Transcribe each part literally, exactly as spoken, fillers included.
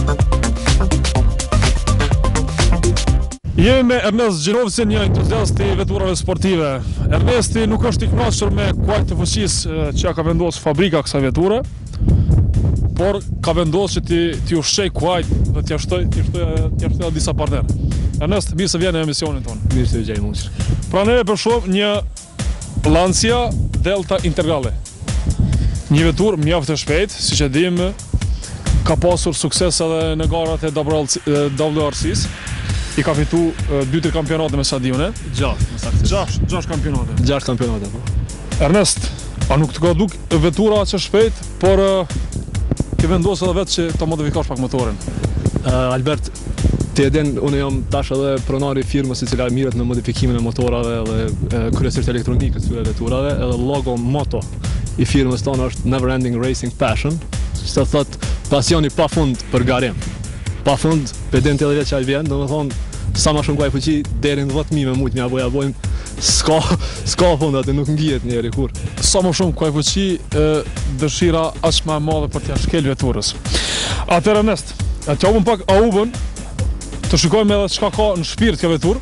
Jemi me Ernest Gjirovci, një entuziast i veturave sportive. Ernesti nuk është i kënaqur me kuajt të fuqisë që ka vendosur fabrika kësaj veture, por ka vendosur që ti ti ushqej kuajt dhe t'ia shtoj t'i shtoj t'i shtoj disa partnerë. Ernest, mirë se vjen në emisionin tonë. Mirë se vjen mos. Pra ne për shumë një Lancia Delta Integrale. Një veturë mjaft e shpejtë, siç e dimë, ka pasur sukses edhe në garat e W R C-s. I ka fitu dy tre kampionate me stadione. Gjashtë, më saktë. Gjashtë, gjashtë kampionate. Gjashtë kampionate, po. Ernest, a nuk të ka duk vetura që shpejt, por ke vendosur edhe vetë që ta modifikosh pak motorin? Uh, Albert, ti e din, unë jam tash edhe pronari i firmës e cila mirret me modifikimin e motorave dhe kryesisht elektronikës së veturave, edhe logo moto i firmës tonë është Never Ending Racing Passion, që të thotë pasioni pafund për garim. Pafund, pedin të edhe që ai vjen, domethënë sa më shumë kuaj fuqi deri në dhjetë mijë me mujt mja boja bojmë, s'ka s'ka fund atë, nuk ngihet njeri kur. Sa më shumë kuaj fuqi, dëshira aq më e madhe për t'ia shkel veturës. Atëherë Ernest, atë japim pak aubën, të shikojmë edhe çka ka në shpirt kjo veturë.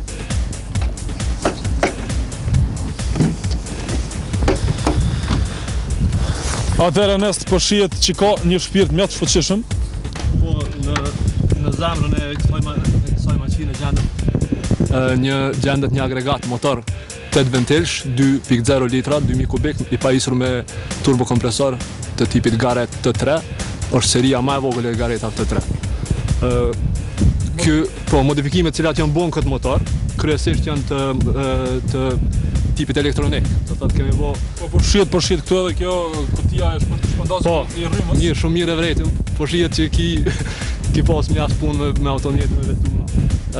Atëherë Ernest, po shihet që ka një shpirt mjaft fuqishëm. Po në në zemrën e kësaj maqine gjendet një gjendet një agregat motor tetë ventilsh, dy pikë zero litra, dy mijë kubik, i pajisur me turbokompresor të tipit Garrett T tre, është seria më e vogël e Garrett T tre. Ky, po modifikimet cilat janë bën këtë motor, kryesisht janë të të tipit elektronik. Do thotë kemi vë po po shihet po shihet këtu edhe kjo kutia e shpërndosur i rrymës. Një shumë mirë e vërtetë, po shihet që ki ki pas mjaft punë me, me automjetin me vetura.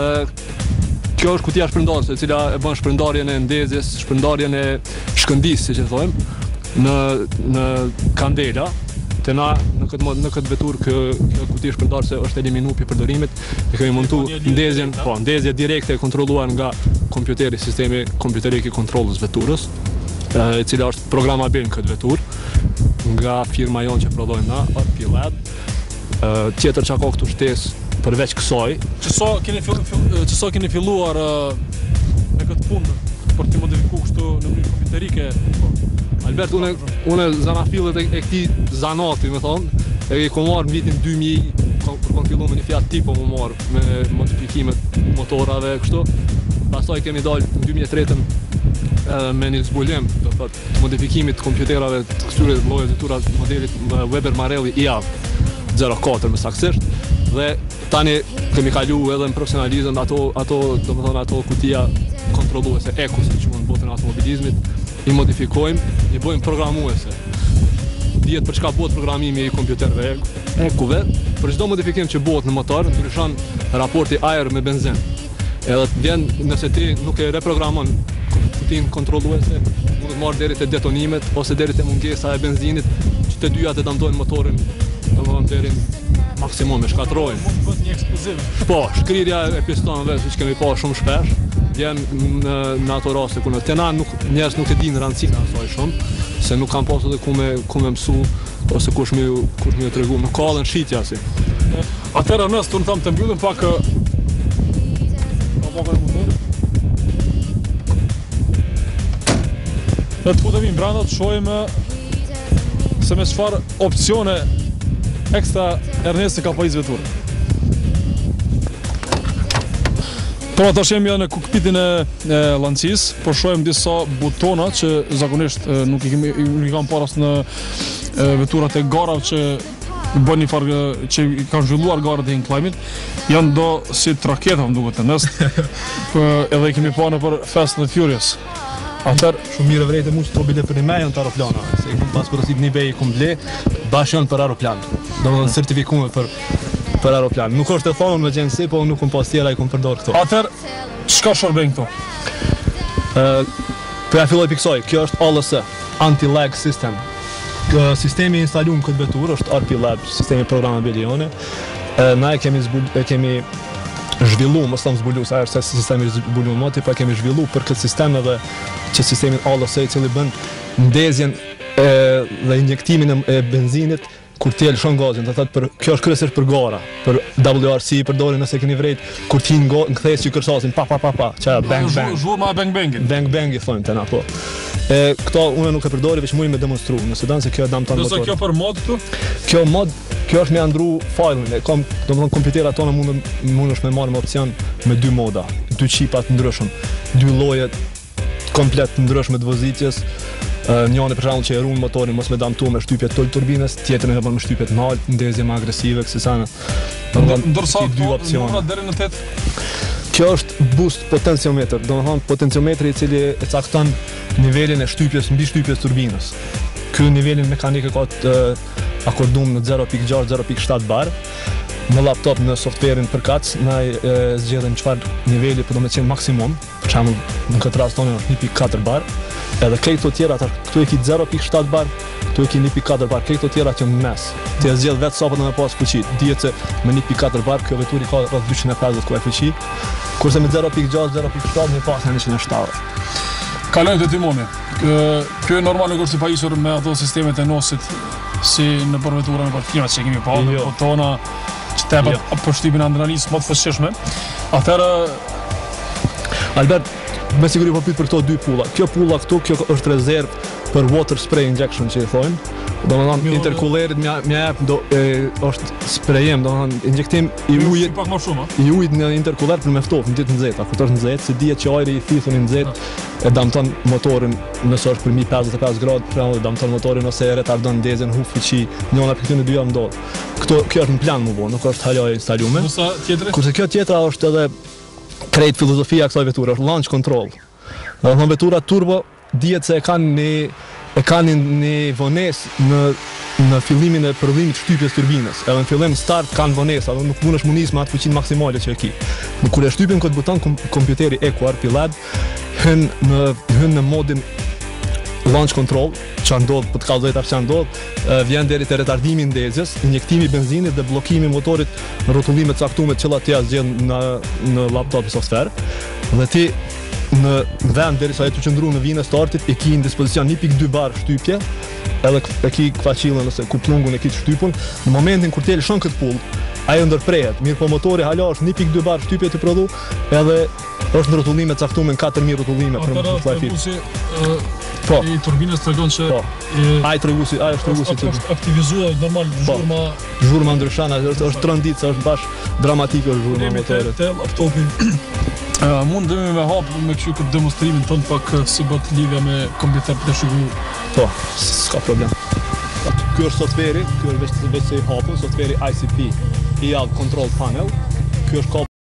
Ë kjo është kutia shpërndarëse, e cila e bën shpërndarjen e ndezjes, shpërndarjen e shkëndisë, siç e thojmë, në në kandela. Te na në këtë në këtë veturë kjo kjo kuti shpërndarëse është eliminuar pi përdorimit. E kemi montuar ndezjen, po, ndezje direkte e kontrolluar nga kompjuteri, sistemi kompjuterik i kontrollës veturës, e cila është programabil në këtë veturë nga firma jonë që prodhojmë na, R P Lab. Tjetër që ka këtu shtesë përveç kësaj. Çso keni filluar çso keni filluar me këtë punë për të modifikuar kështu në mënyrë kompjuterike? Albert, une, une zanafillet e, e këti zanati, me thonë, e kom marrë në vitin dy mijë, për kom fillu me një Fiat Tipo më marrë me modifikimet motorave kështu. Pastaj kemi dalë në dy mijë e tre me një zbulim, do thotë, modifikimit kompjuterave të këtyre lloje vetura modelit Weber Marelli I A zero katër më saktësisht, dhe tani kemi kalu edhe në profesionalizëm ato, ato, do më thonë, ato kutia kontrolluese, eko, si që në botën automobilizmit, i modifikojmë, i bojmë programuese. Dihet për çka bëhet programimi i kompjuterëve ekuve, për çdo modifikim që bëhet në motor, ndryshon raporti ajër me benzinë. Edhe vjen nëse ti nuk e reprogramon kutin kontrolluese, mund të marrë deri te detonimet ose deri te mungesa e benzinit, që të dyja të damtojnë motorin, domethënë deri në maksimum e shkatrojnë. Mund të bëhet një eksploziv. Po, shkrirja e pistonëve, siç kemi pa shumë shpesh, vjen në, në ato raste ku në tena nuk, njerëz nuk e dinë rëndësinë e asaj shumë, se nuk kanë pasur edhe ku me ku me mësu ose kush më kush më tregu, nuk ka edhe shitja si. Atëherë nëse unë tham të mbyllim pak Ne të futemi në branda të shojmë se me çfarë opcione ekstra Ernesti ka pajisë veturë. Pra tash jemi në kokpitin e, e Lancis, po shohim disa butona që zakonisht e, nuk i kemi nuk i kam paras në e, veturat e garave që bën një farë që kanë zhvilluar garat e Inclimit, janë do si traketa më duket të nest, edhe i kemi pa në për Fast and Furious. Atër, shumë mirë vërejtë mu që të bile për një me janë të aeroplana, se i kom pas përësit një bej i kom ble, bash janë për aeroplan, do më dhe certifikume për, për aeroplan. Nuk është e thonë me gjenësi, po nuk kom pas tjera i kom përdor këto. Atër, çka shërben këto? Uh, për ja filloj piksoj, kjo është A L S, Anti-Lag System. Kë, sistemi instalum këtë vetur është R P Lab, sistemi programabili jone. Uh, na e kemi, zbul, e kemi zhvillu, mos tam zbulu, sa është se sistemi zbulu moti, pa kemi zhvillu për këtë sistem edhe që sistemin A L S i cili bën ndezjen e, dhe injektimin e benzinit kur ti e lëshon gazin, do thotë për kjo është kryesisht për gara, për W R C përdorin nëse keni vrejt, kur ti në kthesë që kërsasin pa pa pa pa, çaja bang bang. Zhurma e bang bangin. Bang bang i thonë tani apo. E këto unë nuk e përdori veç muj me demonstru, nëse dan se kjo e dam tan motor. Do kjo për mod këtu? Kjo mod, kjo është me andru fajlin, e kam, domethënë kompjuterat tona mund mundesh me marrë me opcion me dy moda, dy qipa të ndryshëm, dy lloje komplet të ndryshme të vozitjes. Uh, njëri për shembull që e ruan motorin mos me damtu me shtypje të turbinës, tjetrin e bën me shtypje të lart, ndezje më agresive kësaj sana. Ndërsa dy opsione deri në tet. Kjo është boost potenciometer, domethënë potenciometri i cili e cakton nivelin e shtypjes mbi shtypjes turbinës. Ky nivelin mekanik e ka të uh, akordum në zero pikë gjashtë zero pikë shtat bar. Në laptop në softverin përkatës na e zgjedhën çfarë niveli po do të qenë maksimum, për shembull në këtë rast tonë një pikë katër bar. Edhe këto tjera këtu e ki zero pikë shtat bar, këtu e ki një pikë katër bar, këto tjera që në mes. Ti e zgjedh vetë sa po do të pas fuqi. Dihet se me një pikë katër bar kjo veturi ka rreth dyqind e pesëdhjetë ku e fuqi, kurse me zero pikë gjashtë zero pikë shtat më pas njëqind e shtatëdhjetë. Kalojmë te timoni. Kjo normal nuk është i pajisur me ato sistemet e nosit si në për vetura me parkimet që kemi pa, me botona që te për për shtypin adrenalisë më të fuqishme. Atëherë Albert, me siguri po pyet për këto dy pulla. Kjo pulla këtu, kjo është rezervë për water spray injection që i thonë. Domethënë intercoolerit më më jap do e, është sprayim, domethënë injektim i ujit pak më shumë, i ujit në intercooler për me ftoft në ditë nxehta, kur është nxehtë, se dihet që ajri i thithun i nxehtë e damton motorin nëse është për pesëdhjetë e pesë gradë, për shembull damton motorin ose e retardon ndezjen, hu fuqi, njëra prej këtyre dyja ndodh. Këto kjo është në plan më vonë, nuk është hala e instaluar. Kurse tjetri? Kurse kjo tjetra është edhe krejt filozofia e kësaj veture, është launch control. Domethënë vetura turbo dihet se e kanë një e kanë një vonesë në në fillimin e prodhimit të shtypjes turbinës. Edhe në fillim start kanë vonesë, edhe nuk mundesh munis me atë fuqinë maksimale që e ke. Në kur e shtypin këtë buton kom, kompjuteri E Q R P Lab hyn në hyn në modin launch control, që ndodh për të kallëzojtar që ndodh, vjen deri te retardimi i ndezjes, injektimi i benzinit dhe bllokimi i motorit në rrotullime të caktuara që aty zgjedh në në laptop software. Dhe ti në vend derisa e të qëndru në vinë e startit e ki në dispozicion një pikë dy bar shtypje, edhe e ki këfaqillën ose kuplungun e ki të shtypun. Në momentin kur ti e lëshon këtë pull, ajo ndërprehet, mirë po motori hala është një pikë dy bar shtypje të prodhu, edhe është në rrotullime caktuar në katër mijë rrotullime për të flajfit. Po. I turbinës tregon që po. Ai treguesi, ai është treguesi që është aktivizuar normal zhurma, zhurma ndryshon, është është tronditse, është bash dramatike zhurma e motorit. Te laptopin Uh, mundemi me hap me kështu këtë demonstrimin tonë pak si bëhet lidhja me kompjuter të shikuar. Po, s'ka problem. Ky është softveri, ky është vetë vetë i hapur, softveri I C P, I A Control Panel. Ky është